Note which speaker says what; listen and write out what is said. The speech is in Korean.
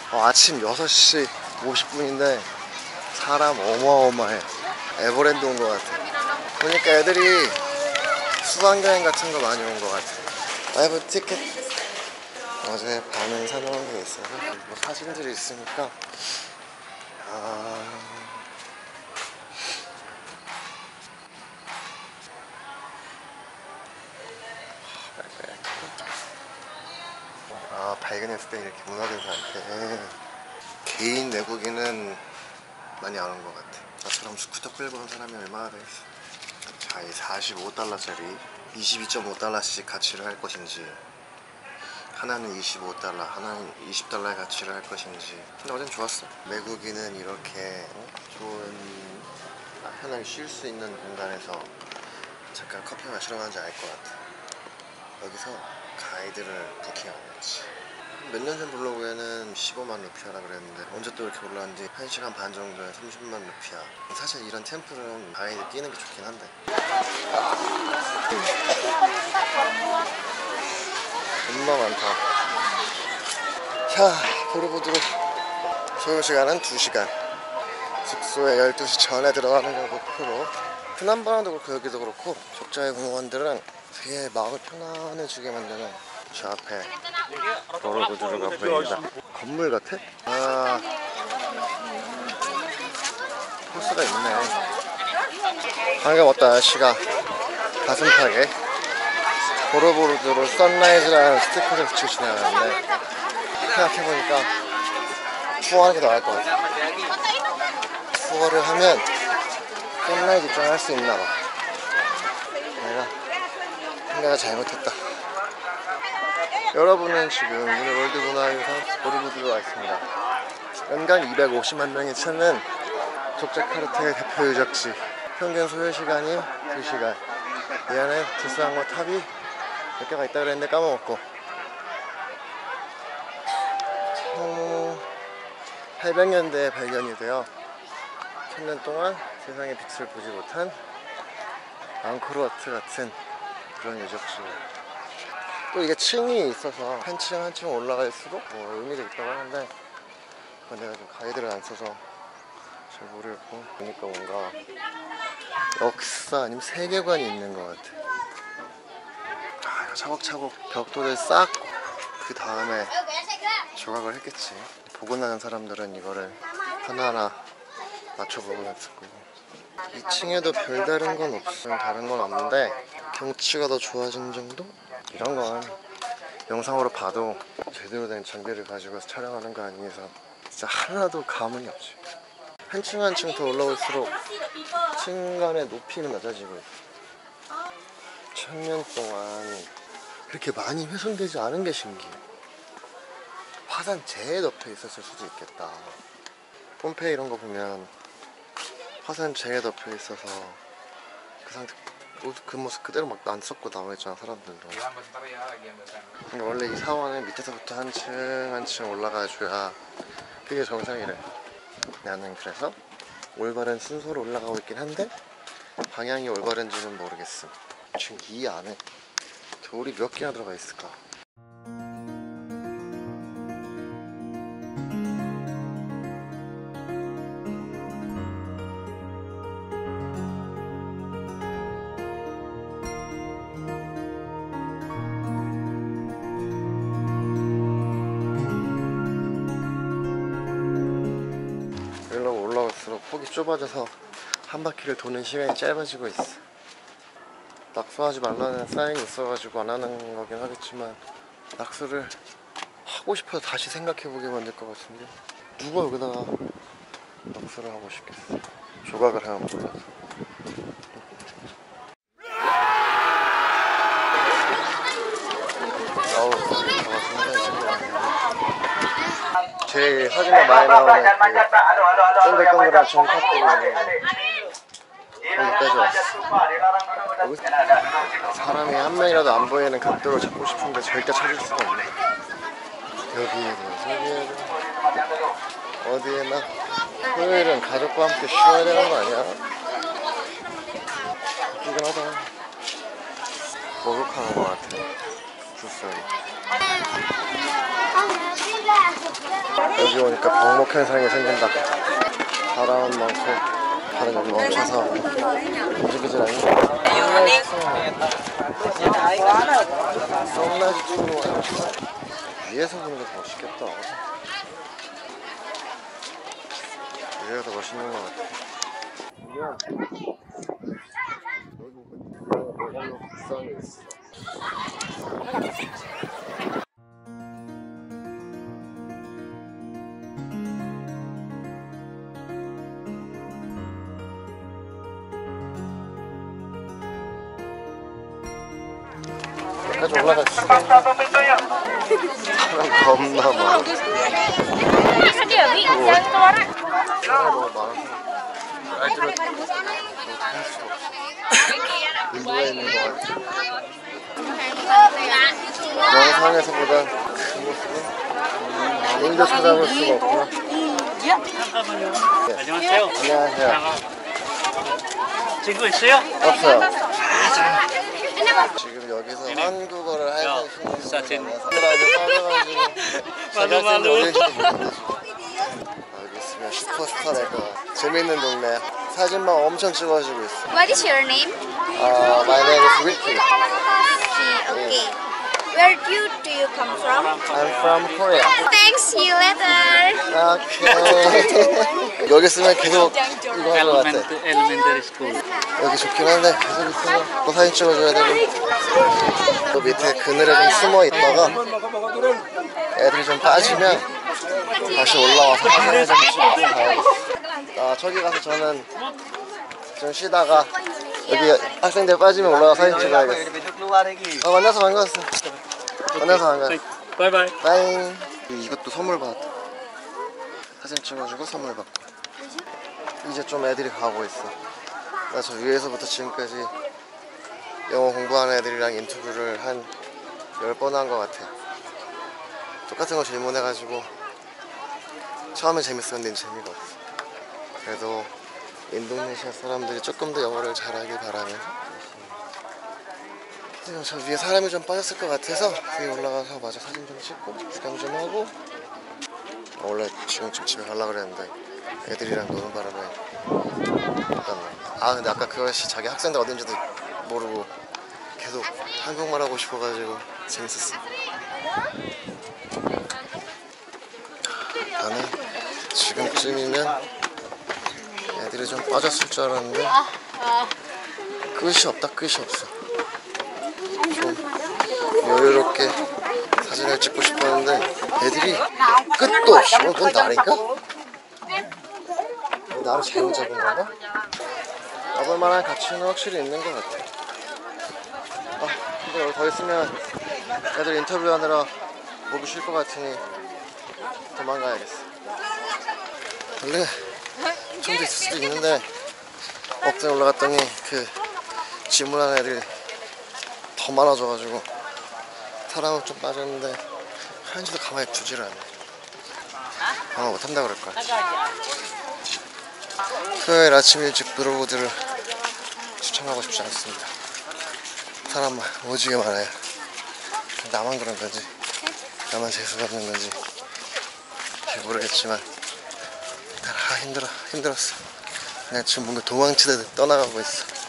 Speaker 1: 아침 6시 50분인데 사람 어마어마해. 에버랜드 온 것 같아. 보니까 애들이 수학여행 같은 거 많이 온 것 같아. 라이브 티켓. 어제 밤에 사놓은 게 있어서 뭐 사진들이 있으니까 발견했을 때 이렇게 문화대사한테 개인 외국인은 많이 안 온 것 같아. 나처럼 스쿠터 끌고 온 사람이 얼마나 되겠어. 자, 이 45달러짜리 22.5달러씩 가치를 할 것인지, 하나는 25달러, 하나는 20달러의 가치를 할 것인지. 근데 어젠 좋았어. 외국인은 이렇게 좋은 편하게 쉴 수 있는 공간에서 잠깐 커피 마시러 가는지 알 것 같아. 여기서 가이드를 부킹 안 했지. 몇 년 전 블로그에는 15만 루피아라 그랬는데 언제 또 이렇게 올라왔는지 1시간 반 정도에 30만 루피아. 사실 이런 템플은 가이드 끼는 게 좋긴 한데 겁나 많다. 자, 보르보드로 소요시간은 2시간. 숙소에 12시 전에 들어가는 걸 목표로. 프남바나도 그렇고 여기도 그렇고 적자의 공원들은 되게 마음을 편안해지게 만드는 저 앞에 보르보드로가 보입니다. 건물 같아? 호수가 있네. 방금 어떤 아저씨가 가슴팍에 보르보드로 선라이즈라는 스티커를 붙이고 지나가는데 생각해보니까 투어하는 게 더 나을 것 같아. 투어를 하면 선라이즈 입장을 할 수 있나봐. 내가 생각을 잘못했다. 여러분은 지금 오늘 월드문화유산 보르보드로에 와 있습니다. 연간 250만 명이 찾는 족자카르타의 대표 유적지. 평균 소요시간이 2시간. 이 안에 들싸한 탑이 몇 개가 있다 그랬는데 까먹었고, 800년대에 발견이 되어 1000년 동안 세상의 빛을 보지 못한 앙코르와트 같은 그런 유적지예요. 또 이게 층이 있어서 한 층 한 층 올라갈수록 뭐 의미가 있다고 하는데 그건 내가 좀 가이드를 안 써서 잘 모르겠고, 보니까 뭔가 역사 아니면 세계관이 있는 것 같아. 이거 차곡차곡 벽돌을 쌓고 그 다음에 조각을 했겠지. 보고 나는 사람들은 이거를 하나하나 맞춰보고 했을 거고. 2층에도 별다른 건 없어요. 다른 건 없는데 경치가 더 좋아진 정도? 이런 건 영상으로 봐도 제대로 된 장비를 가지고 촬영하는 거 아니어서 진짜 하나도 감흥이 없지. 한 층 한 층 더 올라올수록 층 간의 높이는 낮아지고 있어. 1000년 동안 그렇게 많이 훼손되지 않은 게 신기해. 화산재에 덮여 있었을 수도 있겠다. 폼페이 이런 거 보면 화산재에 덮여 있어서 그 상태, 그 모습 그대로 막 안 썩고 나와있잖아, 사람들도. 근데 원래 이 사원은 밑에서부터 한 층 한 층 올라가줘야 그게 정상이래. 나는 그래서 올바른 순서로 올라가고 있긴 한데 방향이 올바른지는 모르겠음. 지금 이 안에 돌이 몇 개나 들어가 있을까? 폭이 좁아져서 한 바퀴를 도는 시간이 짧아지고 있어. 낙서하지 말라는 사인이 있어가지고 안 하는 거긴 하겠지만 낙서를 하고 싶어서 다시 생각해보게 만들 것 같은데 누가 여기다가 낙서를 하고 싶겠어. 조각을 하나 못해서. 아우, 제 사진에 많이 나오는 그 동글동글한 정파들이 거기 빼줘왔어. 사람이 한 명이라도 안 보이는 각도로 잡고 싶은데 절대 찾을 수가 없네. 여기에도 저기에도 어디에나. 토요일은 가족과 함께 쉬어야 되는 거 아니야? 웃기긴 하다. 목욕하는 거 같아. 주소리. 여기 오니까 병목 현상이 생긴다. 바람 많고 바람 여기 멈춰서 움직이질 않는 선라이즈 투어 위에서 보는 게 더 멋있겠다. 위에가 더 멋있는 것 같아. 여기 국산이 있어. 여기까지 올라갔어. 사람 겁나 많아. 사람 너무 많아서 아이들은 할 수가 없어. 인도에 있는 것 같아. 영상에서보다 그 모습은 인도 찾아볼 수가 없구나. 네.
Speaker 2: 안녕하세요.
Speaker 1: 안녕하세요.
Speaker 2: 친구 있어요?
Speaker 1: 없어요. 지금 여기서 한국어를 할
Speaker 2: 사진.
Speaker 1: 사람들한테 빠져가지고 제가 쓴 어딘지도 모르는데 여기 있으면 슈퍼스타 될 것 같아. 재밌는 동네. 사진만 엄청 찍어주고 있어.
Speaker 3: What is your name?
Speaker 1: My name is Ricky.
Speaker 3: Okay. Where do you come from?
Speaker 1: I'm from Korea.
Speaker 3: Thanks, see you later.
Speaker 1: 오케이. 여기 있으면 계속 이거 할 것 같아.
Speaker 2: Elementary school.
Speaker 1: 여기 좋긴 한데 계속 있으면 또 사진 찍어줘야 되고 또 밑에 그늘에 좀 숨어 있다가 애들이 좀 빠지면 다시 올라와서 사진을 좀 찍고 가야겠어. 저기 가서 저는 좀 쉬다가 여기 학생들 빠지면 올라가 사진 찍어야겠어. 만나서 반가웠어. 만나서 반가웠어.
Speaker 2: 바이바이.
Speaker 1: 빠잉. 이것도 선물 받았다. 사진 찍어주고 선물 받고. 이제 좀 애들이 가고 있어. 나 저 위에서부터 지금까지 영어 공부하는 애들이랑 인터뷰를 한 10번 한 것 같아. 똑같은 거 질문해가지고 처음엔 재밌었는데 재미가 없어. 그래도 인도네시아 사람들이 조금 더 영어를 잘하길 바라며 지금 저 위에 사람이 좀 빠졌을 것 같아서 위에 올라가서 마저 사진 좀 찍고 구경 좀 하고 원래 지금쯤 집에 가려고 그랬는데 애들이랑 노는 바람에 근데 아까 그 아저씨 자기 학생들 어딘지도 모르고 계속 한국말 하고 싶어가지고 재밌었어. 나는 지금쯤이면 애들이 좀 빠졌을 줄 알았는데 끝이 없다. 끝이 없어. 좀 여유롭게 사진을 찍고 싶었는데 애들이 끝도 없이 그건 날인가? 나를 잘못 잡은 건가? 잡을 만한 가치는 확실히 있는 것 같아. 근데 여기 더 있으면 애들 인터뷰하느라 보기 싫을 것 같으니 도망가야겠어. 원래 좀 더 있을 수도 있는데 억대에 올라갔더니 그 질문하는 애들이 더 많아져가지고 사람은 좀 빠졌는데 하는지도 가만히 두지를 않네. 아마 못한다 그럴 것 같아. 토요일 아침 일찍 브로우드를 추천하고 싶지 않습니다. 사람 오지게 많아요. 나만 그런 건지 나만 재수가 없는 건지 잘 모르겠지만 힘들었어. 그냥 지금 뭔가 도망치듯 떠나가고 있어.